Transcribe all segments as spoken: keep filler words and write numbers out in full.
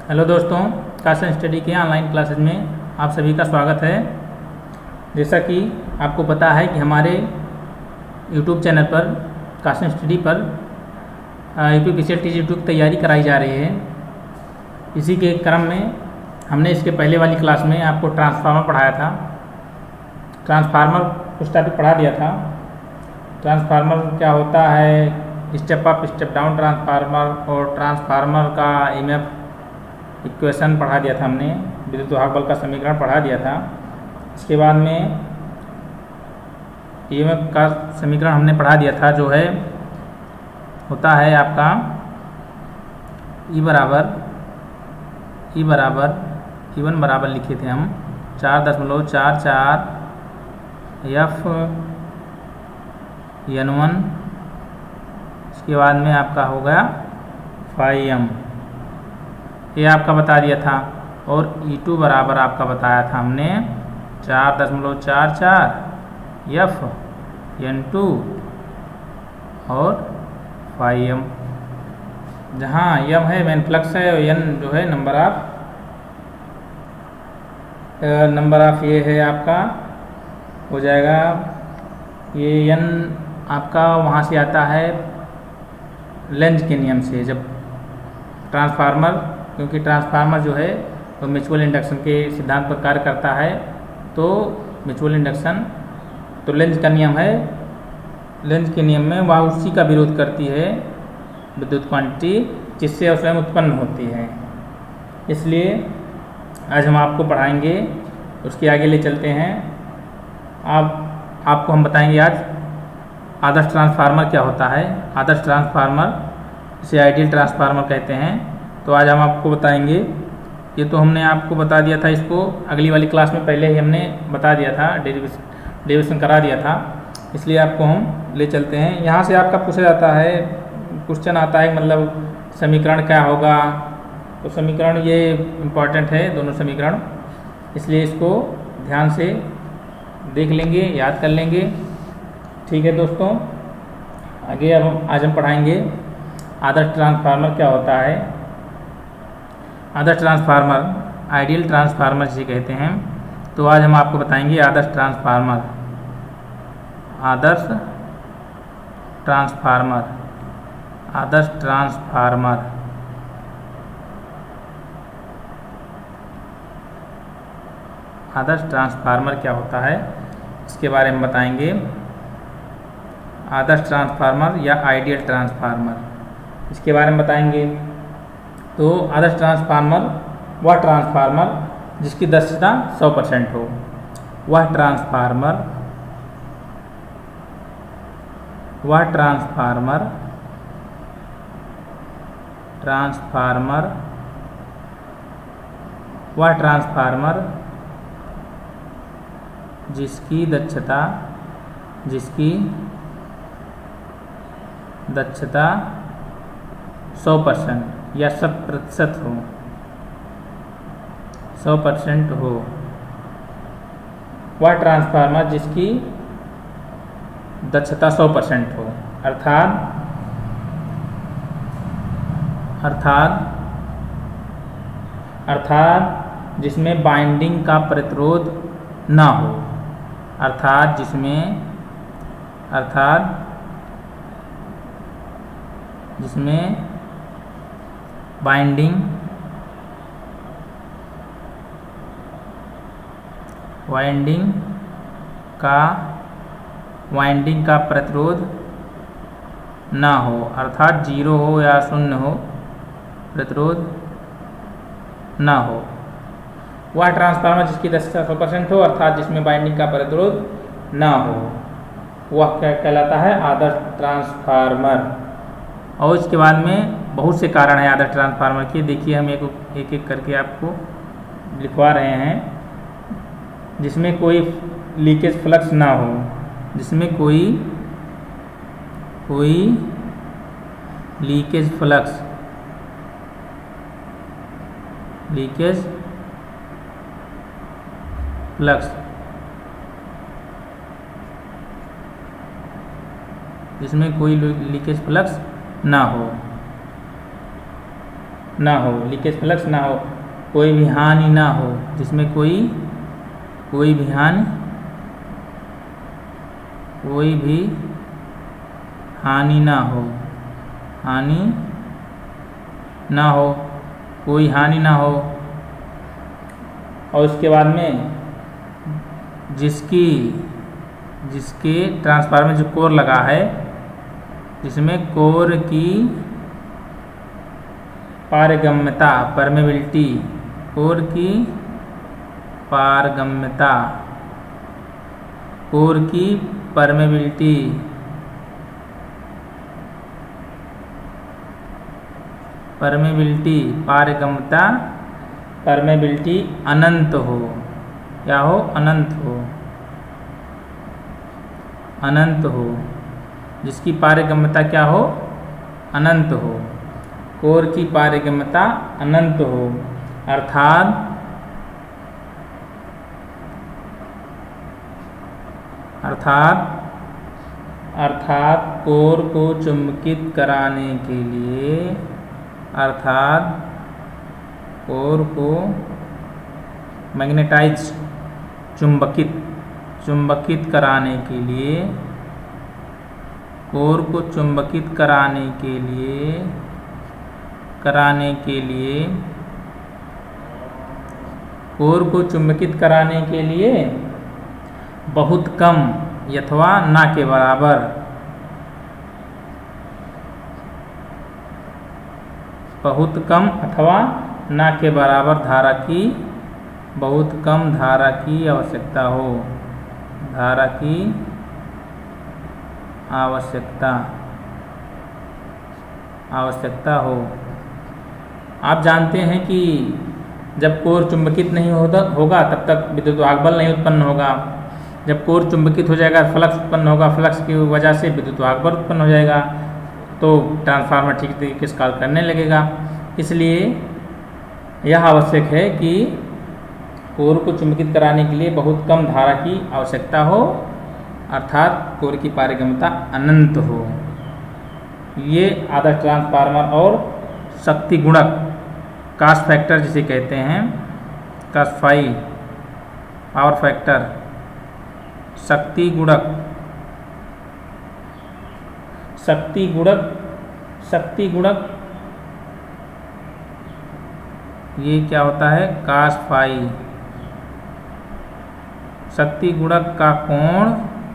Hello दोस्तों, काशन study के ऑनलाइन क्लासेज में आप सभी का स्वागत है। जैसा कि आपको पता है कि हमारे यूट्यूब चैनल पर काशन स्टडी पर यूपी पीसीएल टी यूट्यूब की तैयारी कराई जा रही है। इसी के क्रम में हमने इसके पहले वाली क्लास में आपको ट्रांसफार्मर पढ़ाया था। ट्रांसफार्मर कुछ टॉपिक पढ़ा दिया था। ट्रांसफार्मर क्या होता है, step up step down transformer, और ट्रांसफार्मर का ईएमएफ इक्वेशन पढ़ा दिया था हमने। विद्युत वाहक बल का समीकरण पढ़ा दिया था। इसके बाद में ईएमएफ का समीकरण हमने पढ़ा दिया था, जो है होता है आपका ई बराबर ई बराबर ई वन बराबर लिखे थे हम चार दशमलव चार चार एफ एन वन। इसके बाद में आपका हो गया फाइव एम, ये आपका बता दिया था। और ई टू बराबर आपका बताया था हमने चार दशमलव चार चार एफ एन टू और फाइव एम, जहाँ एम है मेन फ्लक्स है और एन जो है नंबर ऑफ नंबर ऑफ ये है आपका हो जाएगा। ये एन आपका वहाँ से आता है लेंज के नियम से। जब ट्रांसफार्मर, क्योंकि ट्रांसफार्मर जो है तो म्यूचुअल इंडक्शन के सिद्धांत पर कार्य करता है, तो म्यूचुअल इंडक्शन तो लेंज का नियम है। लेंज के नियम में वह उसी का विरोध करती है विद्युत क्वांटिटी जिससे वह स्वयं उत्पन्न होती है। इसलिए आज हम आपको पढ़ाएंगे, उसके आगे ले चलते हैं। आप आपको हम बताएंगे आज आदर्श ट्रांसफार्मर क्या होता है। आदर्श ट्रांसफार्मर, इसे आइडियल ट्रांसफार्मर कहते हैं। तो आज हम आपको बताएंगे। ये तो हमने आपको बता दिया था, इसको अगली वाली क्लास में पहले ही हमने बता दिया था, डेरिवेशन डेरिवेशन करा दिया था। इसलिए आपको हम ले चलते हैं। यहाँ से आपका पूछा जाता है, क्वेश्चन आता है मतलब समीकरण क्या होगा। तो समीकरण ये इम्पॉर्टेंट है, दोनों समीकरण, इसलिए इसको ध्यान से देख लेंगे, याद कर लेंगे। ठीक है दोस्तों, आगे अब आज हम पढ़ाएंगे आदर्श ट्रांसफार्मर क्या होता है। आदर्श ट्रांसफार्मर, आइडियल ट्रांसफार्मर जिसे कहते हैं। तो आज हम आपको बताएंगे आदर्श ट्रांसफार्मर। आदर्श ट्रांसफार्मर आदर्श ट्रांसफार्मर आदर्श ट्रांसफार्मर क्या होता है, इसके बारे में बताएंगे। आदर्श ट्रांसफार्मर या आइडियल ट्रांसफार्मर, इसके बारे में बताएंगे। तो आदर्श ट्रांसफार्मर वह ट्रांसफार्मर जिसकी दक्षता सौ परसेंट हो। वह ट्रांसफार्मर वह ट्रांसफार्मर ट्रांसफार्मर वह ट्रांसफार्मर जिसकी दक्षता जिसकी दक्षता सौ परसेंट या शत प्रतिशत हो सौ परसेंट हो। वह ट्रांसफार्मर जिसकी दक्षता सौ परसेंट हो, अर्थात अर्थात अर्थात जिसमें बाइंडिंग का प्रतिरोध ना हो। अर्थात जिसमें अर्थात जिसमें बाइंडिंग वाइंडिंग का वाइंडिंग का प्रतिरोध ना हो, अर्थात जीरो हो या शून्य हो, प्रतिरोध ना हो। वह ट्रांसफार्मर जिसकी दक्षता सौ परसेंट हो, अर्थात जिसमें बाइंडिंग का प्रतिरोध ना हो, वह क्या कहलाता है, आदर्श ट्रांसफार्मर। और इसके बाद में बहुत से कारण हैं आदर्श ट्रांसफार्मर के। देखिए हम एक एक एक करके आपको लिखवा रहे हैं। जिसमें कोई लीकेज फ्लक्स ना हो, जिसमें कोई कोई लीकेज फ्लक्स लीकेज फ्लक्स जिसमें कोई लीकेज फ्लक्स ना हो। ना हो, लीकेज फ्लक्स ना हो, कोई भी हानि ना हो, जिसमें कोई कोई भी हानि कोई भी हानि ना हो, हानि ना हो, कोई हानि ना हो। और उसके बाद में जिसकी जिसके ट्रांसफार्मर में जो कोर लगा है, जिसमें कोर की पारगम्यता परमेबिलिटी, कोर की पारगम्यता कोर की परमेबिलिटी परमेबिलिटी पारगम्यता परमेबिलिटी अनंत हो, क्या हो, अनंत हो, अनंत हो, जिसकी पारगम्यता क्या हो, अनंत हो, कोर की पारगम्यता अनंत हो, अर्थात अर्थात अर्थात कोर को चुंबकित कराने के लिए अर्थात कोर को मैग्नेटाइज चुंबकित चुंबकित कराने के लिए कोर को चुंबकित कराने के लिए कराने के लिए कोर को चुंबकित कराने के लिए बहुत कम अथवा ना के बराबर बहुत कम अथवा ना के बराबर धारा की बहुत कम धारा की आवश्यकता हो, धारा की आवश्यकता आवश्यकता हो। आप जानते हैं कि जब कोर चुंबकित नहीं होता होगा तब तक विद्युत वाहक बल नहीं उत्पन्न होगा। जब कोर चुंबकित हो जाएगा फ्लक्स उत्पन्न होगा, फ्लक्स की वजह से विद्युत वाहक बल उत्पन्न हो जाएगा, तो ट्रांसफार्मर ठीक तरीके से कार्य करने लगेगा। इसलिए यह आवश्यक है कि कोर को चुंबकित कराने के लिए बहुत कम धारा की आवश्यकता हो, अर्थात कोर की पारगम्यता अनंत हो। ये आदर्श ट्रांसफार्मर और शक्ति गुणक कास्ट फैक्टर जिसे कहते हैं, कास्ट फाई पावर फैक्टर, शक्ति गुणक शक्ति गुणक शक्ति गुणक ये क्या होता है, कास्ट फाई, शक्ति गुणक का कोण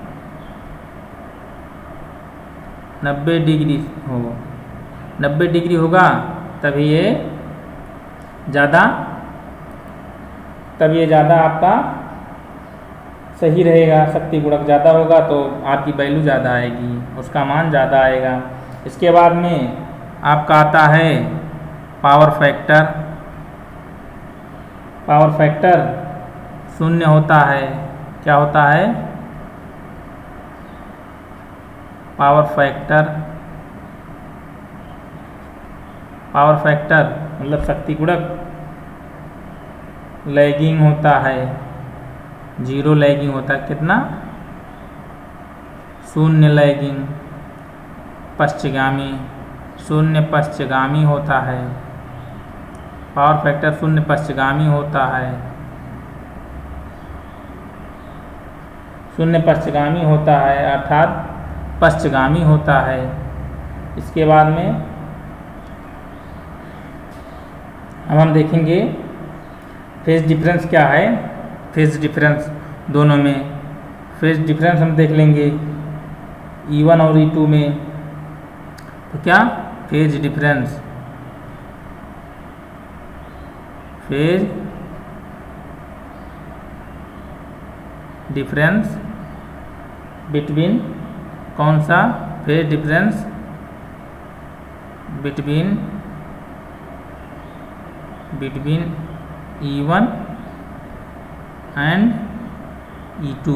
नब्बे डिग्री हो, नब्बे डिग्री होगा तभी ये ज़्यादा तब ये ज़्यादा आपका सही रहेगा। शक्ति गुणक ज़्यादा होगा तो आपकी वैल्यू ज़्यादा आएगी, उसका मान ज़्यादा आएगा। इसके बाद में आपका आता है पावर फैक्टर। पावर फैक्टर शून्य होता है, क्या होता है, पावर फैक्टर पावर फैक्टर मतलब शक्ति गुणक लैगिंग होता है, जीरो लैगिंग होता है। कितना, शून्य लैगिंग, पश्चगामी, शून्य पश्चगामी होता है। पावर फैक्टर शून्य पश्चगामी होता है, शून्य पश्चगामी होता है अर्थात पश्चगामी होता है। इसके बाद में अब हम देखेंगे फेज डिफरेंस क्या है। फेज डिफरेंस दोनों में फेज डिफरेंस हम देख लेंगे ई वन और ई टू में। तो क्या phase difference phase difference between कौन सा, phase difference between between E one and E two,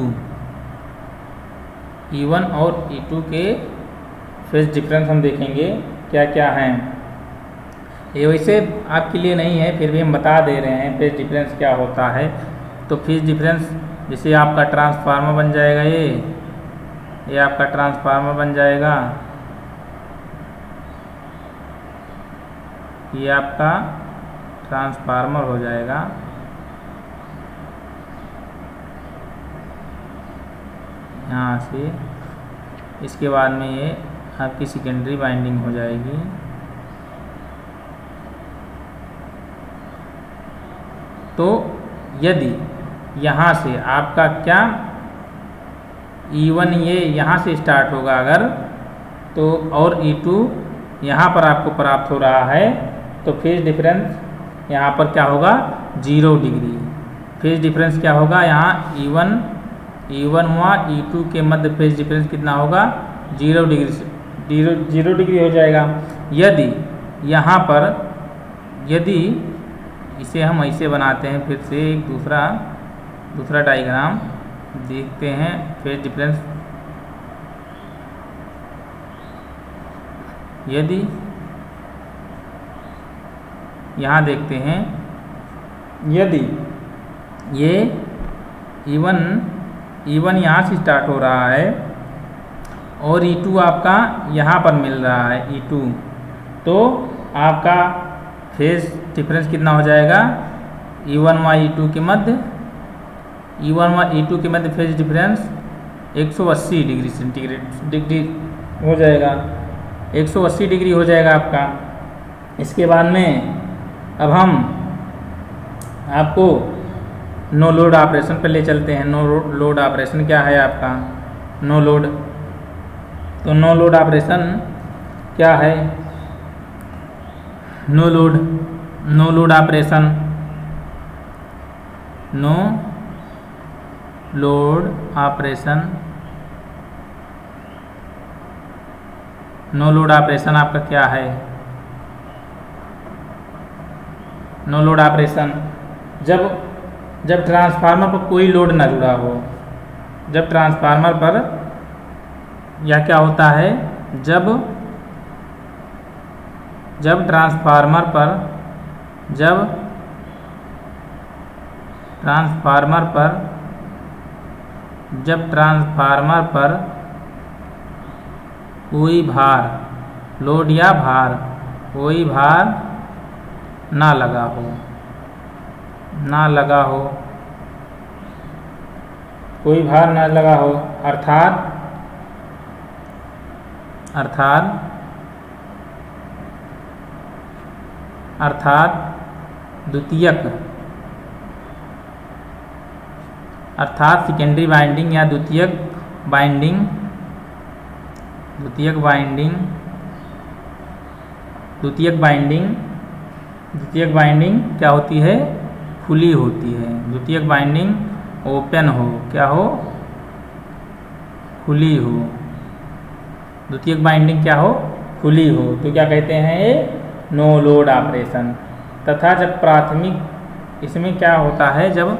E one और ई टू के फेज डिफरेंस हम देखेंगे क्या क्या हैं। ये वैसे आपके लिए नहीं है, फिर भी हम बता दे रहे हैं फेज डिफरेंस क्या होता है। तो फेज डिफरेंस जैसे आपका ट्रांसफार्मर बन जाएगा, ये ये आपका ट्रांसफार्मर बन जाएगा। ये आपका ट्रांसफार्मर हो जाएगा। यहाँ से इसके बाद में ये आपकी सेकेंडरी वाइंडिंग हो जाएगी। तो यदि यहाँ से आपका क्या ई वन ये यहाँ से स्टार्ट होगा अगर, तो और ई टू यहाँ पर आपको प्राप्त हो रहा है, तो फेज डिफरेंस यहाँ पर क्या होगा, जीरो डिग्री। फेज डिफरेंस क्या होगा, यहाँ ई वन ई वन हुआ ई टू के मध्य फेज डिफरेंस कितना होगा, जीरो डिग्री से जीरो जीरो डिग्री हो जाएगा। यदि यहाँ पर यदि इसे हम ऐसे बनाते हैं, फिर से एक दूसरा दूसरा डायग्राम देखते हैं फेज डिफरेंस। यदि यहाँ देखते हैं, यदि ये ई वन ई वन यहाँ से स्टार्ट हो रहा है और ई टू आपका यहाँ पर मिल रहा है ई टू, तो आपका फेज डिफरेंस कितना हो जाएगा, ई वन व ई टू के मध्य ई वन व ई टू के मध्य फेज डिफरेंस एक सौ अस्सी डिग्री सेंटीग्रेड डिग्री हो जाएगा, एक सौ अस्सी डिग्री हो जाएगा आपका। इसके बाद में अब हम आपको नो लोड ऑपरेशन पर ले चलते हैं। नो लोड ऑपरेशन क्या है आपका, नो लोड। तो नो लोड ऑपरेशन क्या है, no load no load operation no load operation no load operation आपका क्या है, नो लोड ऑपरेशन जब जब ट्रांसफार्मर पर कोई लोड ना जुड़ा हो, जब ट्रांसफार्मर पर यह क्या होता है, जब जब ट्रांसफार्मर पर जब ट्रांसफार्मर पर जब ट्रांसफार्मर पर कोई भार, लोड या भार, कोई भार ना लगा हो ना लगा हो कोई भार ना लगा हो अर्थात अर्थात अर्थात द्वितीयक अर्थात सेकेंडरी वाइंडिंग या द्वितीयक वाइंडिंग द्वितीयक वाइंडिंग द्वितीयक वाइंडिंग द्वितीयक वाइंडिंग क्या होती है, खुली होती है। द्वितीयक वाइंडिंग ओपन हो, क्या हो, खुली हो। द्वितीयक वाइंडिंग क्या हो, खुली हो, तो क्या कहते हैं ये, नो लोड ऑपरेशन। तथा जब प्राथमिक इसमें क्या होता है, जब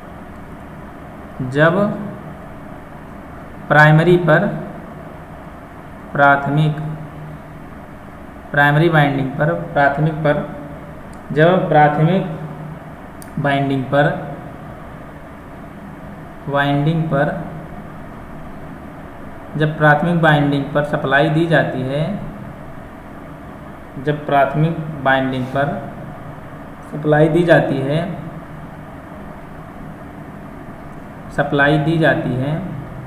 जब प्राइमरी पर प्राथमिक प्राइमरी वाइंडिंग पर प्राथमिक पर जब प्राथमिक वाइंडिंग पर वाइंडिंग पर जब प्राथमिक वाइंडिंग पर सप्लाई दी जाती है जब प्राथमिक वाइंडिंग पर सप्लाई दी जाती है सप्लाई दी जाती है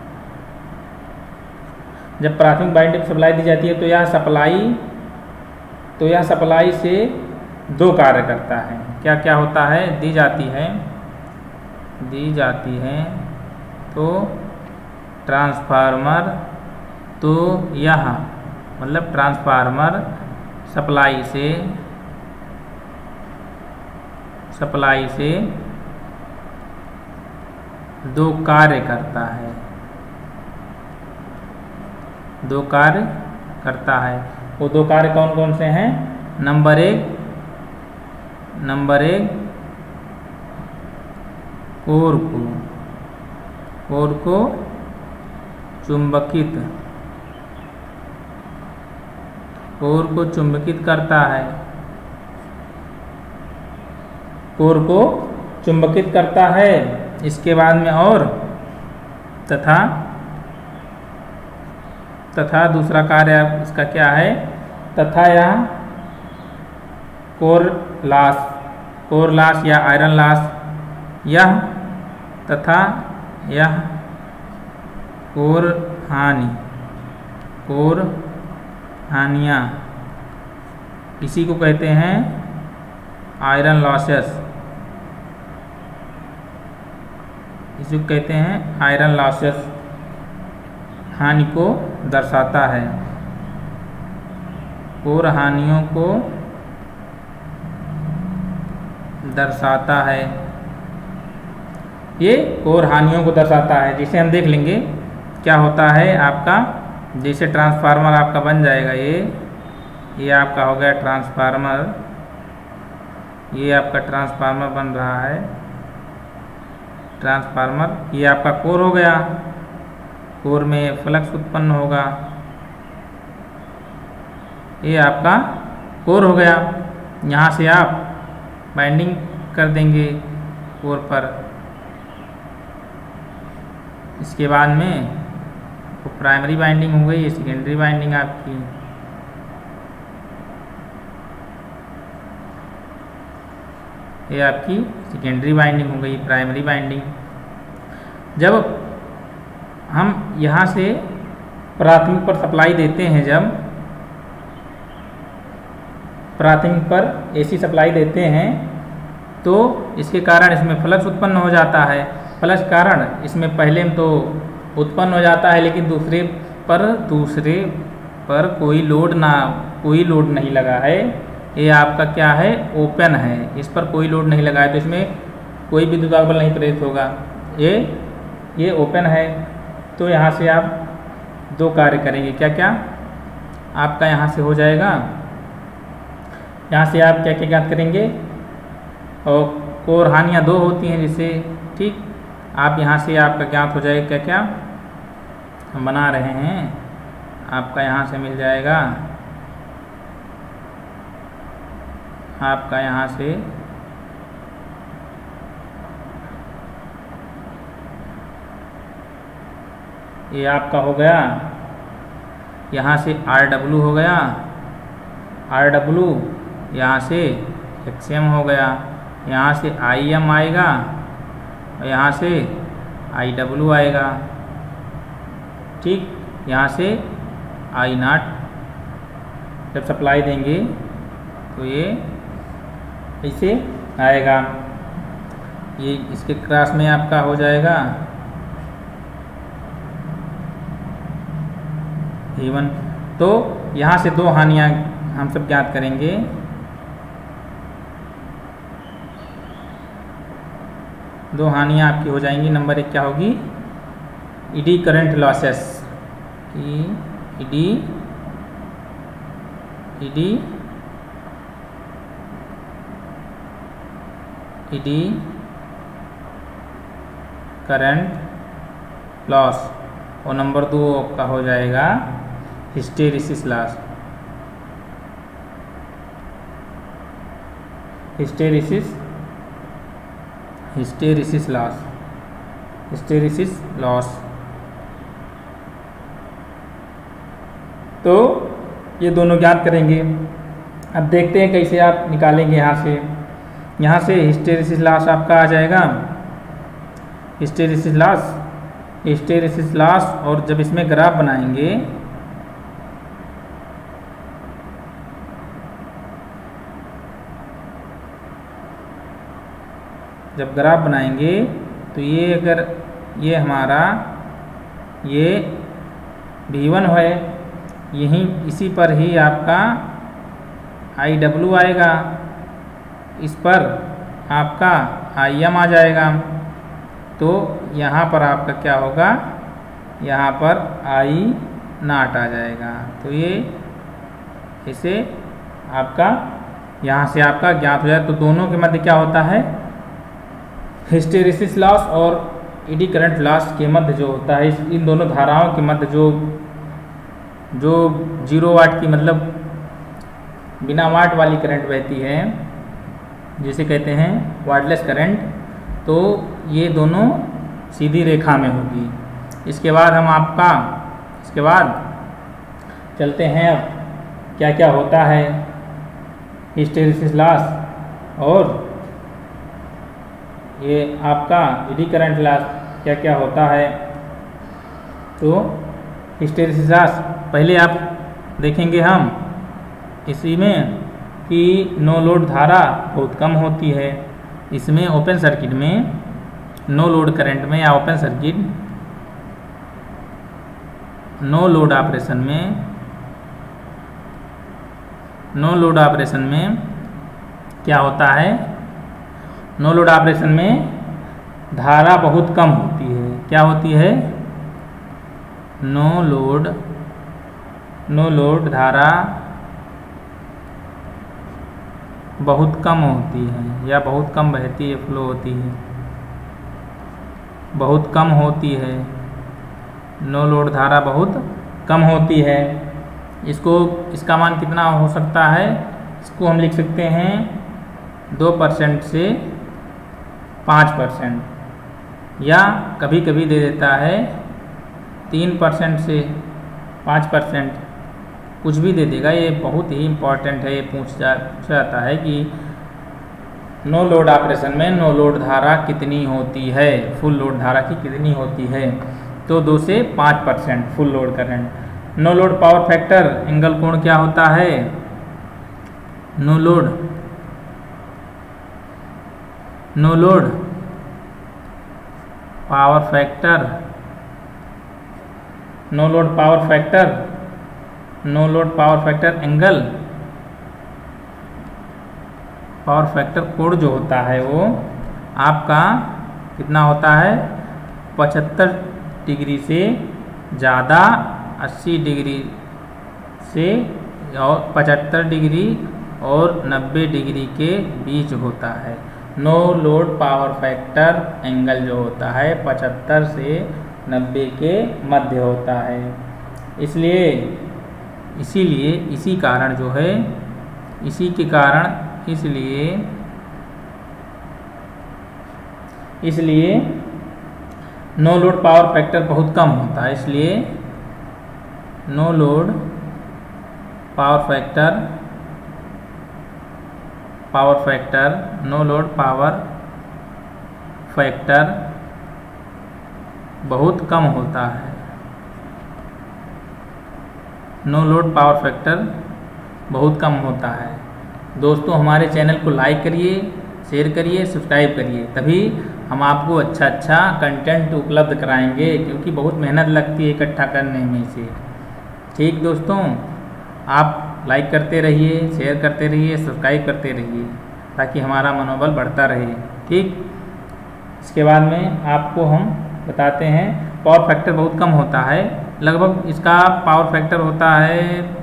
जब प्राथमिक वाइंडिंग पर सप्लाई दी जाती है तो यह सप्लाई तो यह सप्लाई से दो कार्य करता है। क्या क्या होता है, दी जाती है दी जाती है तो ट्रांसफार्मर तो यह मतलब ट्रांसफार्मर सप्लाई से सप्लाई से दो कार्य करता है दो कार्य करता है वो दो कार्य कौन कौन से हैं, नंबर एक नंबर एक कोर को कोर को चुंबकित कोर को चुंबकित करता है कोर को चुंबकित करता है। इसके बाद में और तथा तथा दूसरा कार्य इसका क्या है, तथा यह कोर लॉस, कोर लॉस या आयरन लॉस, यह तथा यह कोर हानि, कोर हानियाँ इसी को कहते हैं आयरन लॉसेस, इसी को कहते हैं आयरन लॉसेस, हानि को दर्शाता है, कोर हानियों को दर्शाता है। ये कोर हानियों को दर्शाता है, जिसे हम देख लेंगे क्या होता है आपका। जैसे ट्रांसफार्मर आपका बन जाएगा, ये ये आपका हो गया ट्रांसफार्मर, ये आपका ट्रांसफार्मर बन रहा है, ट्रांसफार्मर, ये आपका कोर हो गया, कोर में फ्लक्स उत्पन्न होगा, ये आपका कोर हो गया। यहाँ से आप बाइंडिंग कर देंगे कोर पर, इसके बाद में तो प्राइमरी बाइंडिंग हो गई, ये सेकेंडरी बाइंडिंग आपकी, ये आपकी सेकेंडरी बाइंडिंग हो गई, प्राइमरी बाइंडिंग। जब हम यहाँ से प्राथमिक पर सप्लाई देते हैं, जब प्राथमिक पर एसी सप्लाई देते हैं तो इसके कारण इसमें फ्लक्स उत्पन्न हो जाता है। फ्लक्स कारण इसमें पहले में तो उत्पन्न हो जाता है, लेकिन दूसरे पर दूसरे पर कोई लोड ना कोई लोड नहीं लगा है, ये आपका क्या है, ओपन है, इस पर कोई लोड नहीं लगा है, तो इसमें कोई विद्युत बल नहीं प्रेरित होगा, ये ये ओपन है। तो यहाँ से आप दो कार्य करेंगे, क्या क्या आपका यहाँ से हो जाएगा, यहाँ से आप क्या क्या ज्ञात करेंगे, और कोर हानियाँ दो होती हैं जिससे, ठीक, आप यहाँ से आपका ज्ञात हो जाएगा क्या क्या हम बना रहे हैं, आपका यहाँ से मिल जाएगा, आपका यहाँ से ये आपका हो गया, यहाँ से आर डब्ल्यू हो गया, आर डब्ल्यू यहाँ से एक्स एम हो गया, यहाँ से आई एम आएगा और यहाँ से आई डब्ल्यू आएगा, ठीक, यहाँ से आई नाट जब सप्लाई देंगे तो ये ऐसे आएगा, ये इसके क्रॉस में आपका हो जाएगा इवन। तो यहाँ से दो हानियाँ हम सब ज्ञात करेंगे, दो हानियाँ आपकी हो जाएंगी। नंबर एक क्या होगी, eddy current losses, eddy eddy eddy current loss, और नंबर दो आपका हो जाएगा hysteresis loss, hysteresis hysteresis loss, hysteresis loss. तो ये दोनों ज्ञात करेंगे। अब देखते हैं कैसे आप निकालेंगे। यहाँ से यहाँ से हिस्टेरिसिस लॉस आपका आ जाएगा, हिस्टेरिसिस लॉस, हिस्टेरिसिस लॉस, और जब इसमें ग्राफ बनाएंगे जब ग्राफ बनाएंगे तो ये अगर ये हमारा ये वी वन है, यहीं इसी पर ही आपका आई डब्ल्यू आएगा, इस पर आपका आई एम आ जाएगा, तो यहाँ पर आपका क्या होगा, यहाँ पर आई नाट आ जाएगा। तो ये इसे आपका यहाँ से आपका ज्ञात हो जाए। तो दोनों के मध्य क्या होता है, हिस्टेरिसिस लॉस और ईडी करंट लॉस के मध्य जो होता है, इस इन दोनों धाराओं के मध्य जो जो जीरो वाट की मतलब बिना वाट वाली करंट बहती है, जिसे कहते हैं वाटलेस करंट, तो ये दोनों सीधी रेखा में होगी। इसके बाद हम आपका इसके बाद चलते हैं अब क्या क्या होता है हिस्टेरिसिस लॉस और ये आपका एडी करंट लॉस क्या क्या होता है। तो हिस्टेरिसिस लॉस पहले आप देखेंगे हम इसी में कि नो लोड धारा बहुत कम होती है। इसमें ओपन सर्किट में नो लोड करंट में या open circuit no load operation में नो लोड ऑपरेशन में क्या होता है, नो लोड ऑपरेशन में धारा बहुत कम होती है। क्या होती है, नो लोड नो लोड धारा बहुत कम होती है या बहुत कम बहती है, फ्लो होती है, बहुत कम होती है। नो लोड धारा बहुत कम होती है। इसको इसका मान कितना हो सकता है, इसको हम लिख सकते हैं दो परसेंट से पाँच परसेंट या कभी कभी दे देता है तीन परसेंट से पाँच परसेंट, कुछ भी दे देगा। ये बहुत ही इम्पॉर्टेंट है। ये पूछ जा पूछा जाता है कि नो लोड ऑपरेशन में नो लोड धारा कितनी होती है, फुल लोड धारा की कितनी होती है। तो दो से पाँच percent full load current. No load power factor angle कोण क्या होता है, no load no load power factor no load power factor no load power factor angle power factor कोण जो होता है वो आपका कितना होता है, पचहत्तर डिग्री से ज़्यादा, अस्सी डिग्री से और पचहत्तर डिग्री और नब्बे डिग्री के बीच होता है। No load power factor angle जो होता है पचहत्तर से नब्बे के मध्य होता है। इसलिए इसीलिए इसी कारण जो है इसी के कारण इसलिए इसलिए नो लोड पावर फैक्टर बहुत कम होता है। इसलिए no load power factor power factor no load power factor बहुत कम होता है। नो लोड पावर फैक्टर बहुत कम होता है। दोस्तों हमारे चैनल को लाइक करिए, शेयर करिए, सब्सक्राइब करिए, तभी हम आपको अच्छा अच्छा कंटेंट उपलब्ध कराएंगे, क्योंकि बहुत मेहनत लगती है इकट्ठा करने में से। ठीक दोस्तों, आप लाइक करते रहिए, शेयर करते रहिए, सब्सक्राइब करते रहिए, ताकि हमारा मनोबल बढ़ता रहे। ठीक, इसके बाद में आपको हम बताते हैं पावर फैक्टर बहुत कम होता है। लगभग इसका पावर फैक्टर होता है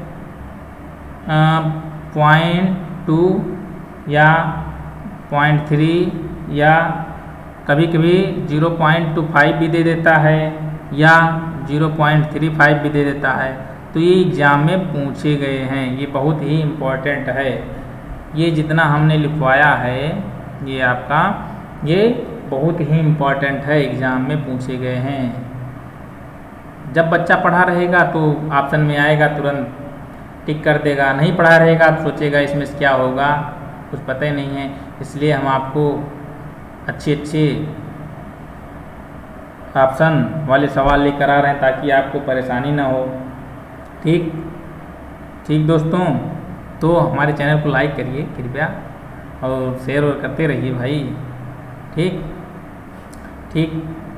पॉइंट टू या पॉइंट थ्री या कभी कभी ज़ीरो पॉइंट टू फाइव भी दे देता है या ज़ीरो पॉइंट थ्री फाइव भी दे देता है। तो ये एग्ज़ाम में पूछे गए हैं, ये बहुत ही इम्पोर्टेंट है। ये जितना हमने लिखवाया है ये आपका ये बहुत ही इम्पोर्टेंट है, एग्ज़ाम में पूछे गए हैं। जब बच्चा पढ़ा रहेगा तो ऑप्शन में आएगा तुरंत टिक कर देगा, नहीं पढ़ा रहेगा तो सोचेगा इसमें क्या होगा, कुछ पता ही नहीं है। इसलिए हम आपको अच्छे अच्छे ऑप्शन वाले सवाल लेकर आ रहे हैं ताकि आपको परेशानी ना हो। ठीक ठीक दोस्तों, तो हमारे चैनल को लाइक करिए कृपया और शेयर और करते रहिए भाई। ठीक ठीक